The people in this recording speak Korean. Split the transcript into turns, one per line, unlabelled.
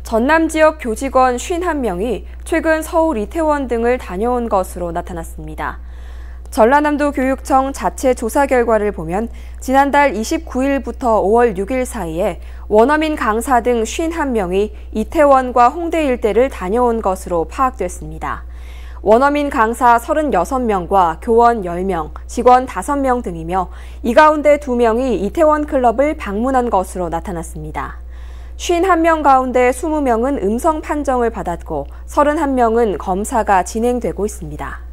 전남 지역 교직원 51명이 최근 서울 이태원 등을 다녀온 것으로 나타났습니다. 전라남도 교육청 자체 조사 결과를 보면 지난달 29일부터 5월 6일 사이에 원어민 강사 등 51명이 이태원과 홍대 일대를 다녀온 것으로 파악됐습니다. 원어민 강사 36명과 교원 10명, 직원 5명 등이며 이 가운데 2명이 이태원 클럽을 방문한 것으로 나타났습니다. 51명 가운데 20명은 음성 판정을 받았고 31명은 검사가 진행되고 있습니다.